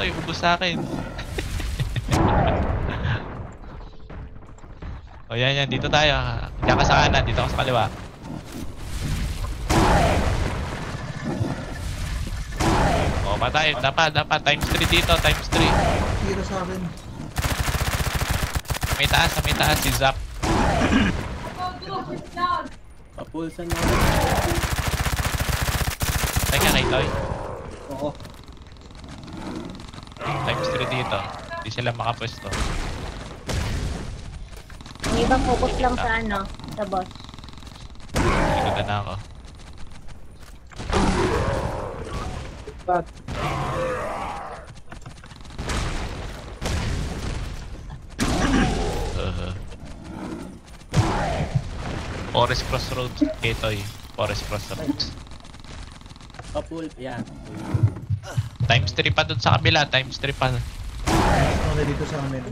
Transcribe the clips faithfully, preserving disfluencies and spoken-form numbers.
Toy, ubos sa akin. O yan yan, dito tayo. Diyan ka sa kanan, dito ka sa kaliwa. O, patay. Dapat, dapat. Times three dito, times three. Hero sa akin. May taas, may taas si Zap. Papulsan na. Tay ka kay Toy. Oo. Times three dito. Hindi sila makapwesto. Ang ibang focus lang sa ano, sa boss. Ikot na ako. Pat. Uh, Forest Crossroads, Ketoy. Forest Crossroads. Papul, yan. Times three pa dun sa kabila, times three pa. Okay, dito sa amin.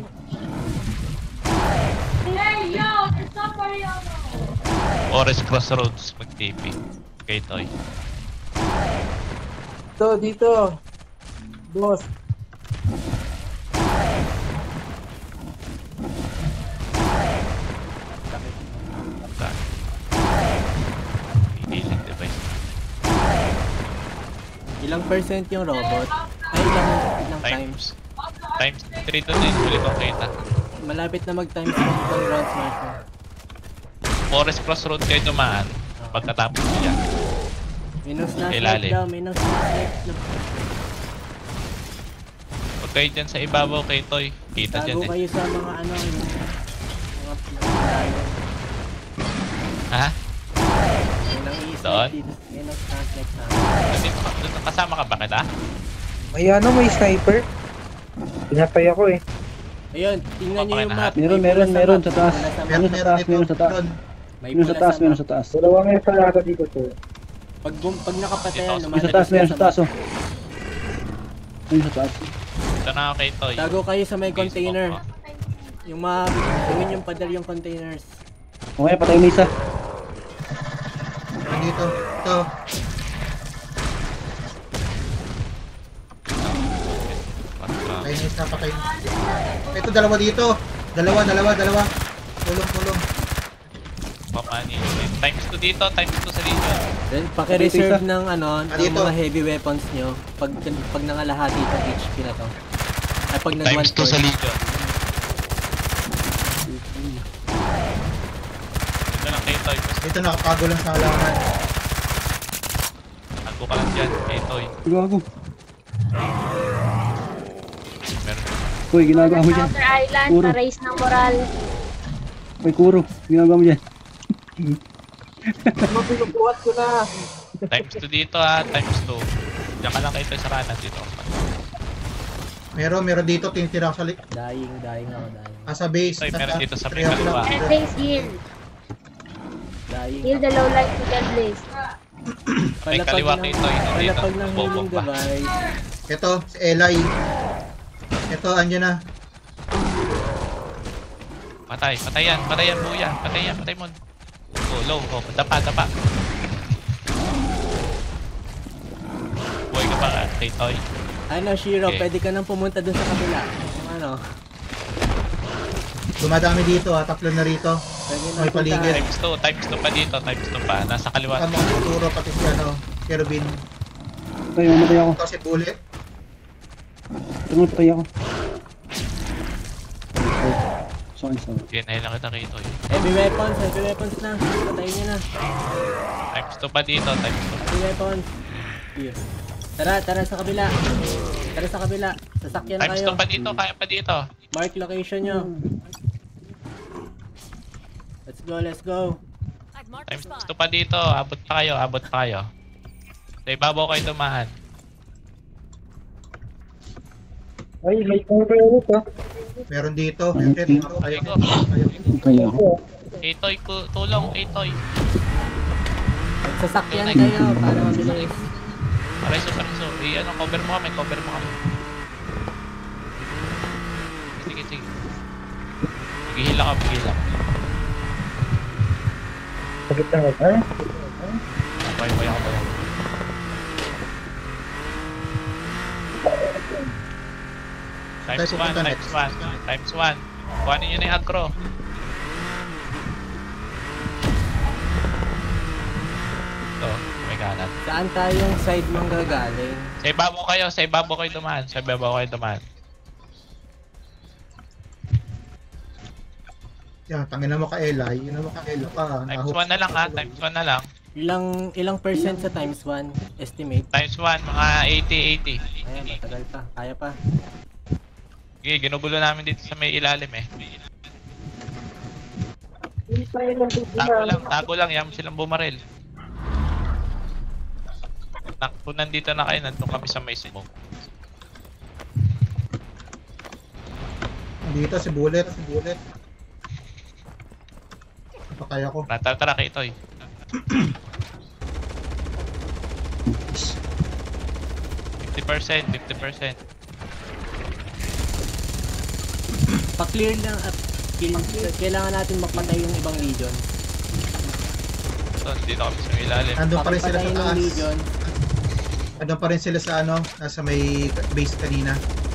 Hey, yo! There's somebody on the... Forest Crossroads, mag-T P. Ketoy. Dito, dito. Boss. Healing device. Ilang percent yung robot? Ay, ilang, ilang times? Times three to din, huli kong kita. Malapit na mag-times one pang rounds, Marco. Forest Crossroad kayo dumaan. Pagkatapos niya. Minus na Ilalim. slide daw, minus na slide daw. Huwag kayo dyan sa ibabaw kay Toy. Kita dyan Tago eh. kayo sa mga ano, yung mga pinagalayo. Ha? Yun ang i-slide Doon? dito. Minus na slide sa akin. Dito, dito, kasama ka ba kita? May ano, may sniper. Pinapay ako eh. Ayun, tingnan nyo yung map. Meron, May meron, pula meron map. sa taas. Pula sa map. Meron sa taas, meron sa taas. May Meron pula sa taas, sa meron map. sa taas. Dalawang may parada dito to. Pag, bum- pag nakapatay Dito, yan, Meron sa lumalabas taas, ka meron sa taas map. oh. Meron sa taas. Ito na ako kay Toy. Tago kayo sa may Facebook container. ko. Yung mga, gawin yung padal yung containers. Okay, patay mo isa. Dito. Ito. Patay na isa, patay na. Ito, dalawa dito. Dalawa, dalawa, dalawa. Tulong, tulong. Pamani. Times two dito, times two sa dito. Then, paki-reserve Dito. ng ano, Ah, ng dito. mga heavy weapons nyo. Pag, pag nangalahati itong H P na to. Ay, pag nag Times two sa Legion. Ito lang kay Toy. Dito, nakapago lang sa halaman. Ako ka lang dyan, kay Toy. Gago. Meron. Uy, ginagawa mo dyan. Counter Island, Puro. na-raise ng moral. Uy, Kuro. Ginagawa mo dyan. Mapinubuhat ko na. Times two dito ha, times two. Diyan ka lang kay Toy sa kanan dito. Meron, meron dito. Tinitira ko sa li- Dying, dying ako, dying. ah, sa base. Toy, meron dito sa Three ako may kaliwa. lang. And base heal. Dying Heal the low light to God blaze. May kaliwa kay Toy na dito. Palapag ng healing Bobomba. device. Ito, si Eli. Ito, andyan na. Patay, patay yan, patay yan, buya. Patay yan, patay mo. Oh, low, oh, dapa, dapa. Buhay ka pa ka, kay Toy. Ano, Shiro, Okay. pwede ka nang pumunta dun sa kabila. Yung ano, Dumadami dito ha. Tatlo na rito. pwede na May paligid. Times two, times two pa dito, times two pa. Nasa kaliwa. Ang mga tuturo pati si ano, Kerubin. Patay, mamatay ako. Ito si Bullet. Tumatay ako. Sorry, sorry. Okay, nahilang kita kay Toy. Heavy weapons, heavy weapons na. Patayin nyo na. Times two pa dito, times two. Heavy weapons. Here. Tara, tara sa kabila. Tara sa kabila. Sasakyan na Times kayo. two pa dito, kaya pa dito. Mark location nyo. Let's go, let's go. Times two pa dito, abot pa kayo, abot pa kayo. Sa ibabaw kayo dumaan. Ay, may cover ulit ah. Meron dito. Meron dito. Ayaw ko. Ayaw ko. Patay ako. Kay Toy, ku- tulong kay Toy. Sasakyan kayo para mabilis. Pareso, pareso. Eh, ano, cover mo kami, cover mo kami. Sige, sige. Maghihila ka, maghihila ka. Sakit lang ako. Eh? Boy, boy ako, boy ako. Times one, pupunta times next? one, times one. Kuhanin nyo na yung aggro. Ito, may kanan. Saan tayong side mong gagaling? Sa ibabaw kayo, sa ibabaw kayo dumaan. Sa ibabaw kayo dumaan. Yan, tangin na mo ka Eli. Yun na mo ka Eli pa. Times one na lang ha, times one na lang. Ilang ilang percent sa times one? Estimate? Times one, mga eighty eighty. Ayan, matagal pa. Kaya pa. Okay, ginugulo namin dito sa may ilalim eh. Tago lang, tago lang. Yan silang bumaril. Kung nandito na kayo, nandun kami sa may smoke. Dito si Bullet, si Bullet. Pakaya ko. Natara-tara kay Itoy. fifty percent, fifty percent. Pa-clear lang at kill. Kailangan natin mapatay yung ibang legion. So, dito kami sa may ilalim. Andun pa rin sila sa Pakipatayin ng taas. legion. Andun pa rin sila sa ano, nasa may base kanina.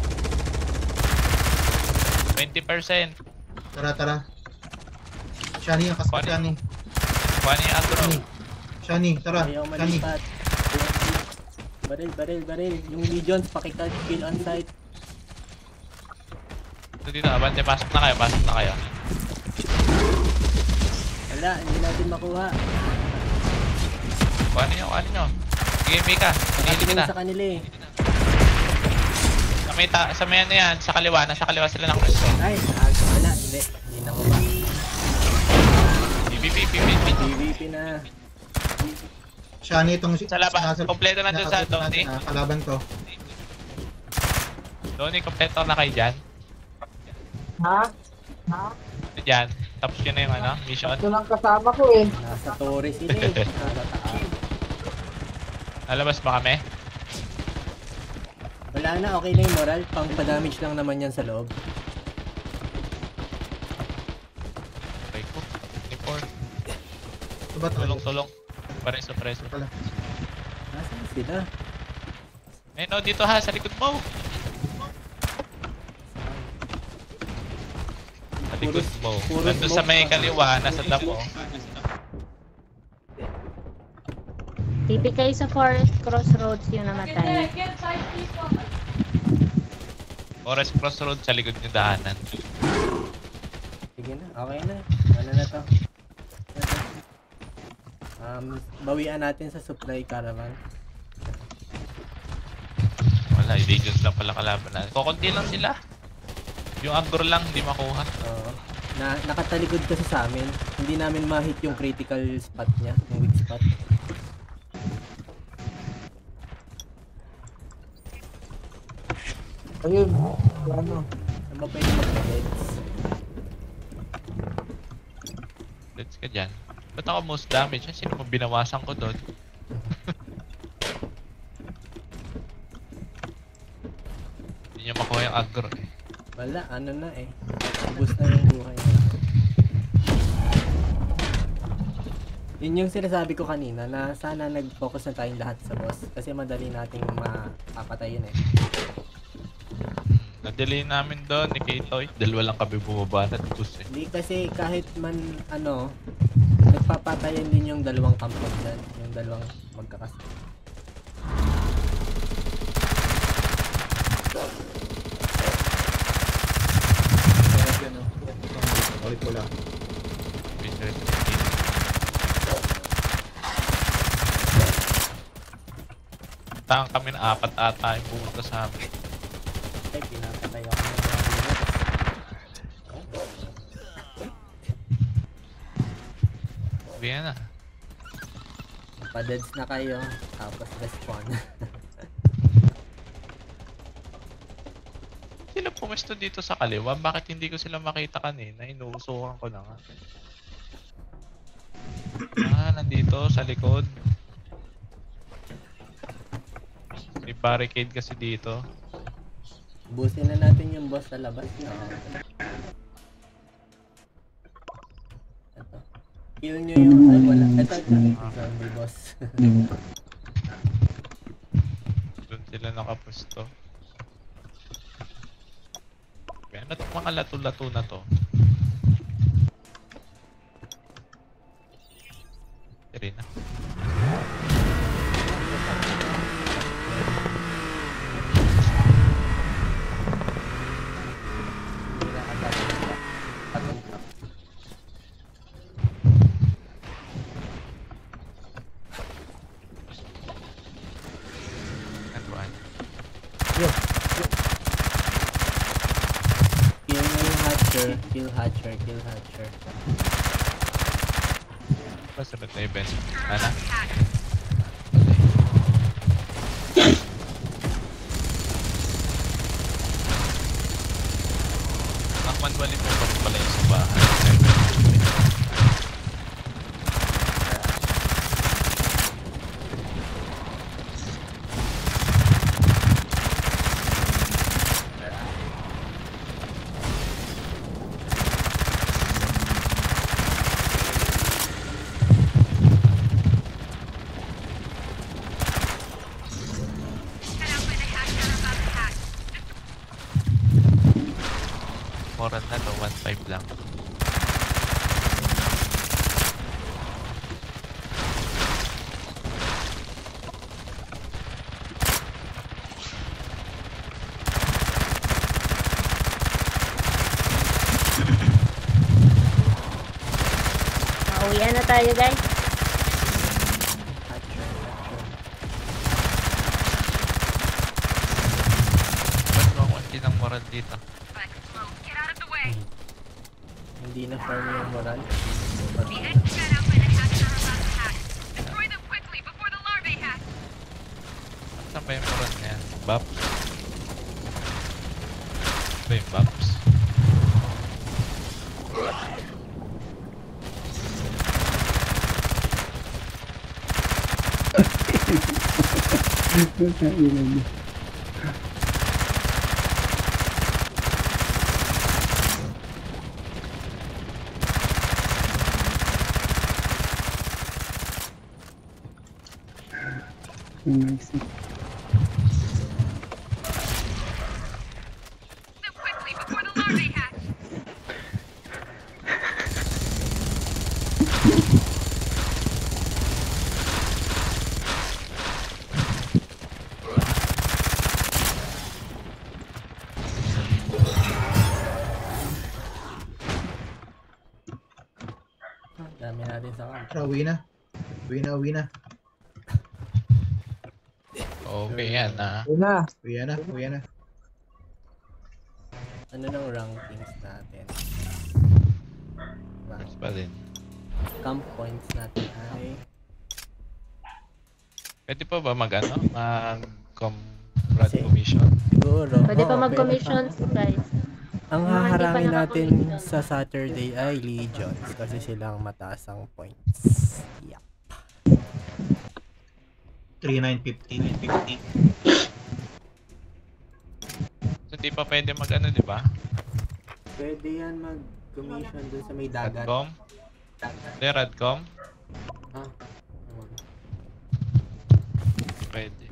twenty percent. Tara, tara. Shani, ang kasama Kuhanin. Shani. Kuhanin yung aggro. Shani, Shani, tara. Ayaw Shani. malipat. Baril, baril, baril. Yung legions, pakitad, kill on site. Ito dito, abante, pasok na kayo, pasok na kayo. Wala, hindi natin makuha. Kuhanin nyo, kuhanin nyo. Sige, Mika. Pinili Nakatingin kita. sa kanila eh. Sa may, ta sa may ano yan, sa kaliwa, nasa kaliwa sila ng Cristo. Ay, ah, wala, hindi. Hindi nakuha. P V P, P V P. P V P na. Shani, itong... Sa laban, kompleto na dun sa nakatutok Donnie. natin, ah, kalaban ko. Donnie, kompleto na kayo dyan. Ha? Dyan. Tapos yun na yung ano, mission. Ito lang kasama ko eh. Nasa torre sila eh. Nasa taas. Lalabas ba kami? Wala na, okay na yung moral. Pang pa-damage lang naman yan sa loob. Okay ko. twenty-four. Ito ba tayo? Tulong, tulong. Preso, preso. Pala. Nasaan sila? Eh no, dito ha, sa likod mo. Sa likod mo. puro Nandun sa smoke may pa. kaliwa, nasa damo. Tipi kayo sa Forest Crossroads yung namatay. Get five people. Forest Crossroad sa likod ng daanan. Sige na, okay na. Ano na to? Um, bawian natin sa supply caravan. Wala, Legions lang pala kalaban natin. Kukunti lang sila. Yung aggro lang, hindi makuha. Oo. Na, nakatalikod kasi sa amin. Hindi namin ma-hit yung critical spot niya, yung weak spot. Ayun. Ano? Ano ba pwede mag-heads? Let's ka dyan. Ba't ako most damage? Sino mo binawasan ko doon? Hindi nyo makuha yung aggro eh. Wala, ano na eh. Ubus na yung buhay na. Yun yung sinasabi ko kanina na sana nag-focus na tayong lahat sa boss. Kasi madali nating mapapatayin eh. Nadali namin doon ni Katoy. Dalawa lang kami bumaba na tapos eh. Hindi kasi kahit man ano, nagpapatayan din yung dalawang kampon dyan. Yung dalawang magkakas. Ulit ko lang. Tang kami na apat ata yung pumunta sa amin. Ay, pinapatay ako ng mga units. Sabihan na. Pa-deads na kayo, tapos respawn. Sila pumesto dito sa kaliwa. Bakit hindi ko sila makita kanina? Inuusukan ko na nga. Ah, nandito sa likod. May barricade kasi dito. Busin na natin yung boss sa labas. No? Ito. Kill nyo yung... Ay, wala. Ito, ito. Zombie boss. Doon sila nakapusto. Ano itong mga lato-lato na to? Tiri na. Nagbuhan. Kill na yung hatcher. Kill hatcher. Kill hatcher. Ba sunod na event? Ana? Nakmanwalin mo pa pala yung sa bahay. Moral na to, one five lang. Pauwian na tayo guys. Hatcher. Hatcher. Ba't mo ako hindi ng moral dito? Hindi na farm yung moral. Saan ba yung moral na yan? Buffs? Ba yung buffs? Nice. Dami natin sa camp. Tara, uwi na. Uwi na, uwi na. Okay yan ah. Yun na. Uwi na, uwi na. Ano nang rankings natin? Diba? First pa din. Camp points natin ay Pwede pa ba mag ano? Mag-comrade Kasi- commission? siguro. Pwede pa oo, mag-commissions guys. Ang Mga hindi pa haharangin natin nakaka-commission. sa Saturday ay Legions kasi silang mataas ang points. Yeah. three nine fifty, nine fifty. So di pa pwede mag ano, di ba? Pwede yan mag-commission dun sa may dagat. Radcom? Hindi, Radcom? Ah, ano? Pwede.